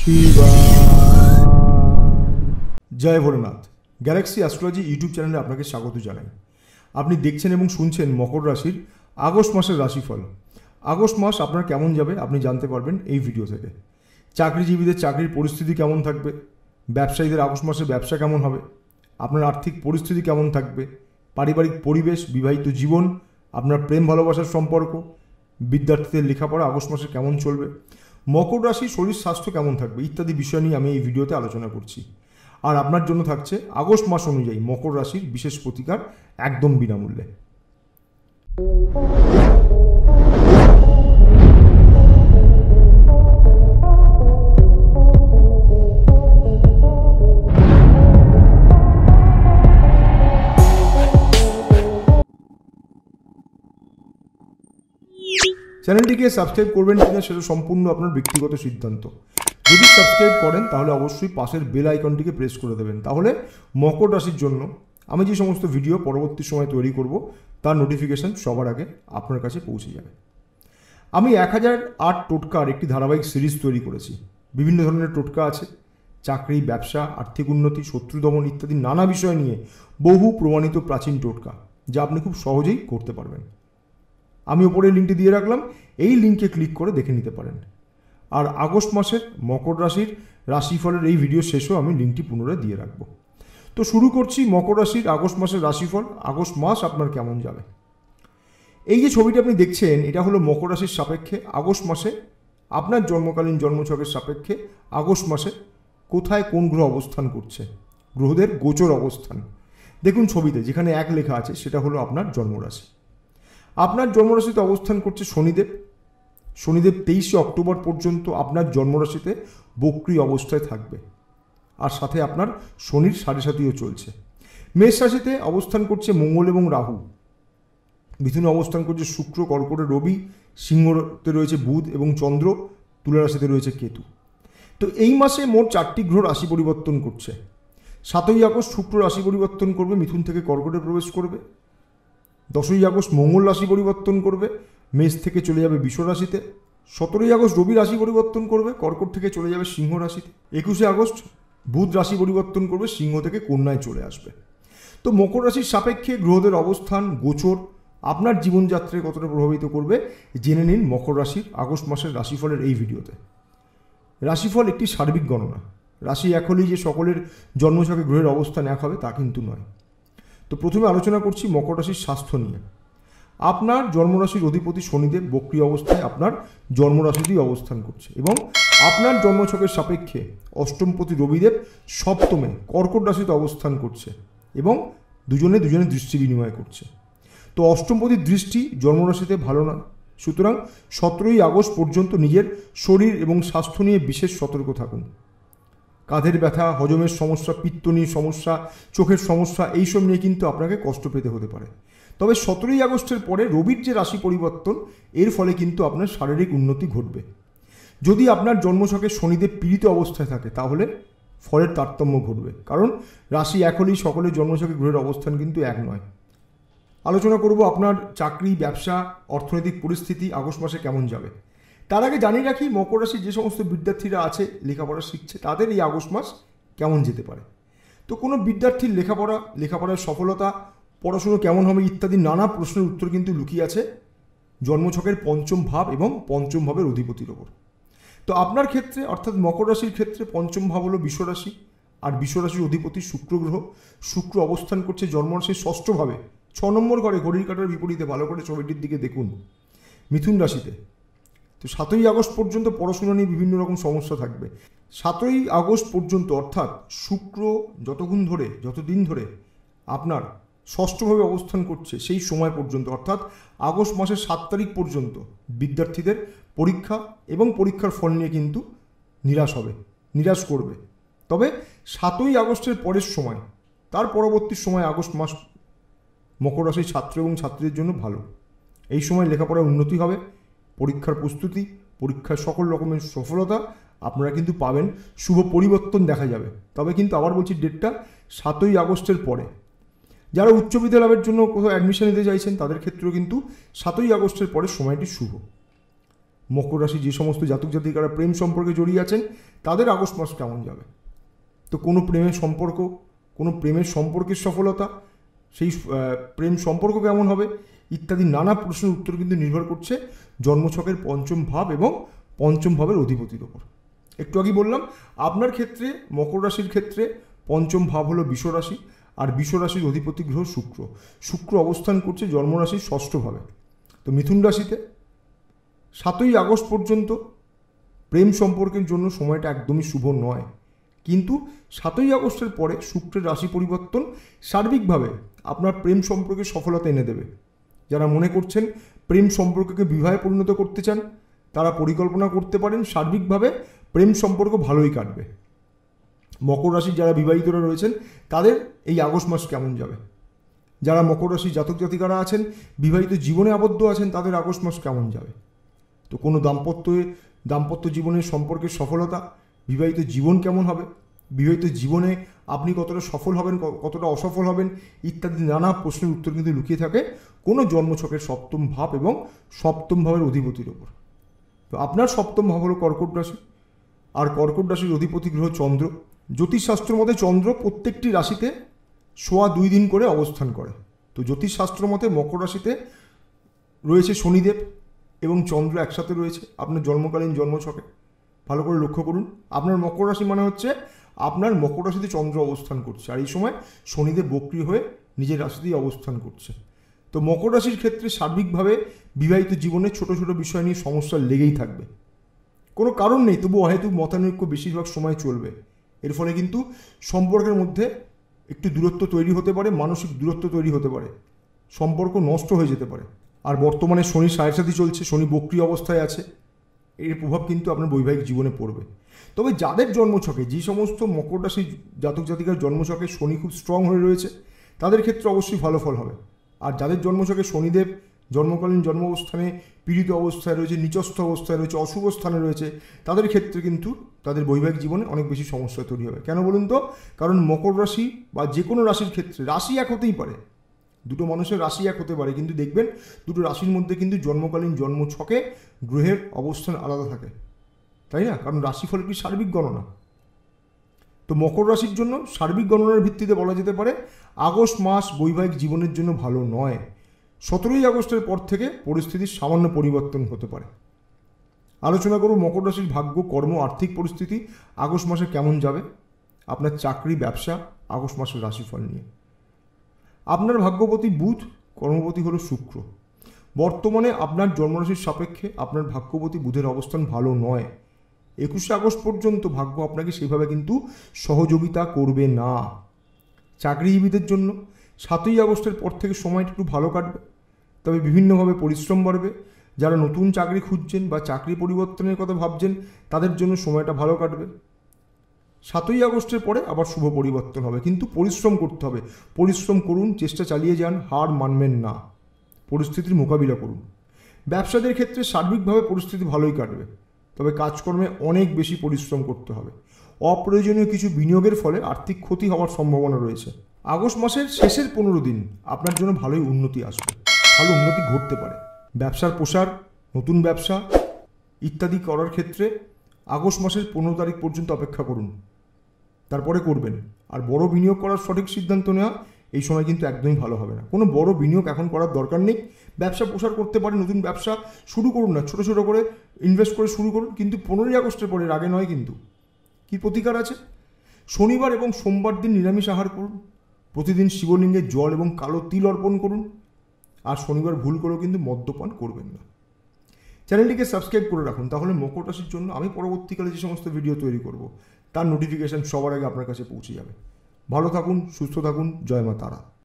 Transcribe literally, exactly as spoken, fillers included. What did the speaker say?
জয় Bholenath. Galaxy astrology YouTube চ্যানেলে আপনাকে স্বাগত জানাই। আপনি দেখছেন এবং শুনছেন মকর রাশির আগস্ট মাসের রাশিফল। আগস্ট মাস আপনার কেমন যাবে আপনি জানতে পারবেন এই ভিডিও থেকে। চাকরিজীবীদের চাকরির পরিস্থিতি কেমন থাকবে, ব্যবসায়ীদের আগস্ট মাসে ব্যবসা কেমন হবে, আপনার আর্থিক পরিস্থিতি কেমন থাকবে, পারিবারিক পরিবেশ, বিবাহিত জীবন, আপনার প্রেম ভালোবাসার সম্পর্ক, বিদ্যার্থীদের লেখাপড়া আগস্ট মাসে কেমন চলবে, মকর রাশির শরীর স্বাস্থ্য কেমন থাকবে ইত্যাদি বিষয় নিয়ে আমি এই ভিডিওতে আলোচনা করছি। আর আপনার জন্য থাকছে আগস্ট মাস অনুযায়ী মকর রাশির বিশেষ প্রতিকার একদম বিনামূল্যে। চ্যানেলটিকে সাবস্ক্রাইব করবেন কিনা সেটা সম্পূর্ণ আপনার ব্যক্তিগত সিদ্ধান্ত। যদি সাবস্ক্রাইব করেন তাহলে অবশ্যই পাশের বেল আইকনটিকে প্রেস করে দেবেন, তাহলে মকর রাশির জন্য আমি যে সমস্ত ভিডিও পরবর্তী সময় তৈরি করব তার নোটিফিকেশান সবার আগে আপনার কাছে পৌঁছে যাবে। আমি এক হাজার আট টোটকার একটি ধারাবাহিক সিরিজ তৈরি করেছি। বিভিন্ন ধরনের টোটকা আছে, চাকরি, ব্যবসা, আর্থিক উন্নতি, শত্রু দমন ইত্যাদি নানা বিষয় নিয়ে বহু প্রমাণিত প্রাচীন টোটকা, যা আপনি খুব সহজেই করতে পারবেন। আমি ওপরে লিঙ্কটি দিয়ে রাখলাম, এই লিঙ্কে ক্লিক করে দেখে নিতে পারেন। আর আগস্ট মাসের মকর রাশির রাশিফলের এই ভিডিও শেষেও আমি লিঙ্কটি পুনরায় দিয়ে রাখবো। তো শুরু করছি মকর রাশির আগস্ট মাসের রাশিফল। আগস্ট মাস আপনার কেমন যাবে। এই যে ছবিটি আপনি দেখছেন, এটা হলো মকর রাশির সাপেক্ষে আগস্ট মাসে আপনার জন্মকালীন জন্মছকের সাপেক্ষে আগস্ট মাসে কোথায় কোন গ্রহ অবস্থান করছে, গ্রহদের গোচর অবস্থান। দেখুন ছবিতে যেখানে এক লেখা আছে সেটা হলো আপনার জন্মরাশি। আপনার জন্মরাশিতে অবস্থান করছে শনিদেব। শনিদেব তেইশে অক্টোবর পর্যন্ত আপনার জন্মরাশিতে বক্রী অবস্থায় থাকবে, আর সাথে আপনার শনির সাড়ে সাতিও চলছে। মেষ রাশিতে অবস্থান করছে মঙ্গল এবং রাহু। মিথুনে অবস্থান করছে শুক্র, কর্কটে রবি, সিংহতে রয়েছে বুধ এবং চন্দ্র, তুলা রাশিতে রয়েছে কেতু। তো এই মাসে মোট চারটি গ্রহ রাশি পরিবর্তন করছে। সাতই আগস্ট শুক্র রাশি পরিবর্তন করবে, মিথুন থেকে কর্কটে প্রবেশ করবে। দশই আগস্ট মঙ্গল রাশি পরিবর্তন করবে, মেষ থেকে চলে যাবে বৃষ রাশিতে। সতেরোই আগস্ট রবি রাশি পরিবর্তন করবে, কর্কট থেকে চলে যাবে সিংহ রাশিতে। একুশে আগস্ট বুধ রাশি পরিবর্তন করবে, সিংহ থেকে কন্যায় চলে আসবে। তো মকর রাশির সাপেক্ষে গ্রহদের অবস্থান, গোচর আপনার জীবনযাত্রায় কতটা প্রভাবিত করবে জেনে নিন মকর রাশির আগস্ট মাসের রাশিফলের এই ভিডিওতে। রাশিফল একটি সার্বিক গণনা। রাশি এক হলেই যে সকলের জন্মছকে গ্রহের অবস্থান এক হবে তা কিন্তু নয়। তো প্রথমে আলোচনা করছি মকর রাশির স্বাস্থ্য নিয়ে। আপনার জন্মরাশির অধিপতি শনিদেব বক্রী অবস্থায় আপনার জন্মরাশিতেই অবস্থান করছে এবং আপনার জন্মছকের সাপেক্ষে অষ্টমপতি রবিদেব সপ্তমে কর্কট রাশিতে অবস্থান করছে এবং দুজনে দুজনে দৃষ্টি বিনিময় করছে। তো অষ্টমপতির দৃষ্টি জন্মরাশিতে ভালো না, সুতরাং সতেরোই আগস্ট পর্যন্ত নিজের শরীর এবং স্বাস্থ্য নিয়ে বিশেষ সতর্ক থাকুন। কাঁধের ব্যথা, হজমের সমস্যা, পিত্তনির সমস্যা, চোখের সমস্যা এইসব নিয়ে কিন্তু আপনাকে কষ্ট পেতে হতে পারে। তবে সতেরোই আগস্টের পরে রবির যে রাশি পরিবর্তন, এর ফলে কিন্তু আপনার শারীরিক উন্নতি ঘটবে। যদি আপনার জন্মছকে শনিদেব পীড়িত অবস্থায় থাকে তাহলে ফলের তারতম্য ঘটবে, কারণ রাশি এক হলেই সকলের জন্মছকে গ্রহের অবস্থান কিন্তু এক নয়। আলোচনা করব আপনার চাকরি, ব্যবসা, অর্থনৈতিক পরিস্থিতি আগস্ট মাসে কেমন যাবে। তার আগে জানিয়ে রাখি মকর রাশির যে সমস্ত বিদ্যার্থীরা আছে লেখাপড়া শিখছে তাদের এই আগস্ট মাস কেমন যেতে পারে। তো কোনো বিদ্যার্থীর লেখাপড়া, লেখাপড়ার সফলতা, পড়াশুনো কেমন হবে ইত্যাদি নানা প্রশ্নের উত্তর কিন্তু লুকিয়ে আছে জন্মছকের পঞ্চম ভাব এবং পঞ্চম ভাবের অধিপতির ওপর। তো আপনার ক্ষেত্রে অর্থাৎ মকর রাশির ক্ষেত্রে পঞ্চম ভাব হলো বৃষ রাশি, আর বৃষ রাশির অধিপতি শুক্র গ্রহ। শুক্র অবস্থান করছে জন্মরাশির ষষ্ঠ ভাবে, ছ নম্বর ঘরে, ঘড়ির কাঁটার বিপরীতে। ভালো করে ছবিটির দিকে দেখুন, মিথুন রাশিতে। তো সাতই আগস্ট পর্যন্ত পড়াশোনা নিয়ে বিভিন্ন রকম সমস্যা থাকবে। সাতই আগস্ট পর্যন্ত অর্থাৎ শুক্র যতক্ষণ ধরে যতদিন ধরে আপনার ষষ্ঠভাবে অবস্থান করছে সেই সময় পর্যন্ত অর্থাৎ আগস্ট মাসের সাত তারিখ পর্যন্ত বিদ্যার্থীদের পরীক্ষা এবং পরীক্ষার ফল নিয়ে কিন্তু নিরাশ হবে, নিরাশ করবে। তবে সাতই আগস্টের পরের সময়, তার পরবর্তী সময় আগস্ট মাস মকর রাশির ছাত্র এবং ছাত্রীদের জন্য ভালো। এই সময় লেখাপড়ার উন্নতি হবে, পরীক্ষার প্রস্তুতি, পরীক্ষার সকল রকমের সফলতা আপনারা কিন্তু পাবেন, শুভ পরিবর্তন দেখা যাবে। তবে কিন্তু আবার বলছি ডেটটা সাতই আগস্টের পরে। যারা উচ্চ বিদ্যালয়ের জন্য কোথাও অ্যাডমিশন নিতে চাইছেন তাদের ক্ষেত্রেও কিন্তু সাতই আগস্টের পরে সময়টি শুভ। মকর রাশি যে সমস্ত জাতক জাতিকারা প্রেম সম্পর্কে জড়িয়ে আছেন তাদের আগস্ট মাস কেমন যাবে। তো কোনো প্রেমের সম্পর্ক, কোনো প্রেমের সম্পর্কের সফলতা, সেই প্রেম সম্পর্ক কেমন হবে ইত্যাদি নানা প্রশ্নের উত্তর কিন্তু নির্ভর করছে জন্মছকের পঞ্চম ভাব এবং পঞ্চম ভাবের অধিপতির ওপর। একটু আগে বললাম আপনার ক্ষেত্রে, মকর রাশির ক্ষেত্রে পঞ্চম ভাব হলো বিষ রাশি, আর বিষ রাশির অধিপতি গ্রহ শুক্র। শুক্র অবস্থান করছে জন্মরাশির ষষ্ঠ ভাবে। তো মিথুন রাশিতে সাতই আগস্ট পর্যন্ত প্রেম সম্পর্কের জন্য সময়টা একদমই শুভ নয়, কিন্তু সাতই আগস্টের পরে শুক্রের রাশি পরিবর্তন সার্বিকভাবে আপনার প্রেম সম্পর্কে সফলতা এনে দেবে। যারা মনে করছেন প্রেম সম্পর্ককে বিবাহে পরিণত করতে চান তারা পরিকল্পনা করতে পারেন, সার্বিকভাবে প্রেম সম্পর্ক ভালোই কাটবে। মকর রাশির যারা বিবাহিতরা রয়েছেন তাদের এই আগস্ট মাস কেমন যাবে। যারা মকর রাশির জাতক জাতিকারা আছেন বিবাহিত জীবনে আবদ্ধ আছেন তাদের আগস্ট মাস কেমন যাবে। তো কোনো দাম্পত্য দাম্পত্য জীবনের সম্পর্কের সফলতা, বিবাহিত জীবন কেমন হবে, বিবাহিত জীবনে আপনি কতটা সফল হবেন, কতটা অসফল হবেন ইত্যাদি নানা প্রশ্নের উত্তর কিন্তু লুকিয়ে থাকে কোনো জন্মছকের সপ্তম ভাব এবং সপ্তম ভাবের অধিপতির ওপর। তো আপনার সপ্তম ভাব হলো কর্কট রাশি, আর কর্কট রাশির অধিপতি গ্রহ চন্দ্র। জ্যোতিষশাস্ত্র মতে চন্দ্র প্রত্যেকটি রাশিতে সোয়া দুই দিন করে অবস্থান করে। তো জ্যোতিষশাস্ত্র মতে মকর রাশিতে রয়েছে শনিদেব এবং চন্দ্র একসাথে রয়েছে আপনার জন্মকালীন জন্মছকে। ভালো করে লক্ষ্য করুন, আপনার মকর রাশি মানে হচ্ছে আপনার মকর রাশিতে চন্দ্র অবস্থান করছে, আর এই সময় শনিদেব বক্রী হয়ে নিজের রাশিতেই অবস্থান করছে। তো মকর রাশির ক্ষেত্রে সার্বিকভাবে বিবাহিত জীবনে ছোট ছোট বিষয় নিয়ে সমস্যা লেগেই থাকবে, কোনো কারণ নেই, তবু অহেতুক মতানৈক্য বেশিরভাগ সময় চলবে। এর ফলে কিন্তু সম্পর্কের মধ্যে একটু দূরত্ব তৈরি হতে পারে, মানসিক দূরত্ব তৈরি হতে পারে, সম্পর্ক নষ্ট হয়ে যেতে পারে। আর বর্তমানে শনি সাড়ে চলছে, শনি বক্রী অবস্থায় আছে, এর প্রভাব কিন্তু আপনার বৈবাহিক জীবনে পড়বে। তবে যাদের জন্মছকে, যে সমস্ত মকর রাশি জাতক জাতিকার জন্মছকে শনি খুব স্ট্রং হয়ে রয়েছে তাদের ক্ষেত্রে অবশ্যই ভালো ফল হবে। আর যাদের জন্মছকে শনিদেব জন্মকালীন জন্ম অবস্থানে পীড়িত অবস্থায় রয়েছে, নিচস্থ অবস্থায় রয়েছে, অশুভ স্থানে রয়েছে, তাদের ক্ষেত্রে কিন্তু তাদের বৈবাহিক জীবনে অনেক বেশি সমস্যা তৈরি হবে। কেন বলুন তো? কারণ মকর রাশি বা যে কোনো রাশির ক্ষেত্রে রাশি এক হতেই পারে, দুটো মানুষের রাশি এক হতে পারে, কিন্তু দেখবেন দুটো রাশির মধ্যে কিন্তু জন্মকালীন জন্মছকে গ্রহের অবস্থান আলাদা থাকে, তাই না? কারণ রাশিফল কি সার্বিক গণনা। তো মকর রাশির জন্য সার্বিক গণনার ভিত্তিতে বলা যেতে পারে আগস্ট মাস বৈবাহিক জীবনের জন্য ভালো নয়। সতেরোই আগস্টের পর থেকে পরিস্থিতির সামান্য পরিবর্তন হতে পারে। আলোচনা করব মকর রাশির ভাগ্য, কর্ম, আর্থিক পরিস্থিতি আগস্ট মাসে কেমন যাবে, আপনার চাকরি, ব্যবসা আগস্ট মাসের রাশিফল নিয়ে। আপনার ভাগ্যপতি বুধ, কর্মপতি হলো শুক্র। বর্তমানে আপনার জন্মরাশির সাপেক্ষে আপনার ভাগ্যপতি বুধের অবস্থান ভালো নয়। একুশে আগস্ট পর্যন্ত ভাগ্য আপনাকে সেভাবে কিন্তু সহযোগিতা করবে না। চাকরিজীবীদের জন্য সাতই আগস্টের পর থেকে সময়টা একটু ভালো কাটবে, তবে বিভিন্নভাবে পরিশ্রম বাড়বে। যারা নতুন চাকরি খুঁজছেন বা চাকরি পরিবর্তনের কথা ভাবছেন তাদের জন্য সময়টা ভালো কাটবে। সাতই আগস্টের পরে আবার শুভ পরিবর্তন হবে, কিন্তু পরিশ্রম করতে হবে। পরিশ্রম করুন, চেষ্টা চালিয়ে যান, হার মানবেন না, পরিস্থিতির মোকাবিলা করুন। ব্যবসাদের ক্ষেত্রে সার্বিকভাবে পরিস্থিতি ভালোই কাটবে, তবে কাজকর্মে অনেক বেশি পরিশ্রম করতে হবে। অপ্রয়োজনীয় কিছু বিনিয়োগের ফলে আর্থিক ক্ষতি হওয়ার সম্ভাবনা রয়েছে। আগস্ট মাসের শেষের পনেরো দিন আপনার জন্য ভালোই উন্নতি আসবে, ভালো উন্নতি ঘটতে পারে। ব্যবসার প্রসার, নতুন ব্যবসা ইত্যাদি করার ক্ষেত্রে আগস্ট মাসের পনেরো তারিখ পর্যন্ত অপেক্ষা করুন, তারপরে করবেন। আর বড় বিনিয়োগ করার সঠিক সিদ্ধান্ত নেওয়া এই সময় কিন্তু একদমই ভালো হবে না। কোনো বড় বিনিয়োগ এখন করার দরকার নেই। ব্যবসা প্রসার করতে পারে, নতুন ব্যবসা শুরু করুন না, ছোটো ছোটো করে ইনভেস্ট করে শুরু করুন, কিন্তু পনেরোই আগস্টের পরে আগে নয়। কিন্তু কী প্রতিকার আছে? শনিবার এবং সোমবার দিন নিরামিষ আহার করুন, প্রতিদিন শিবলিঙ্গে জল এবং কালো তিল অর্পণ করুন, আর শনিবার ভুল করেও কিন্তু মদ্যপান করবেন না। চ্যানেলটিকে সাবস্ক্রাইব করে রাখুন, তাহলে মকর রাশির জন্য আমি পরবর্তীকালে যে সমস্ত ভিডিও তৈরি করব তার নোটিফিকেশান সবার আগে আপনার কাছে পৌঁছে যাবে। ভালো থাকুন, সুস্থ থাকুন, জয় মা তারা।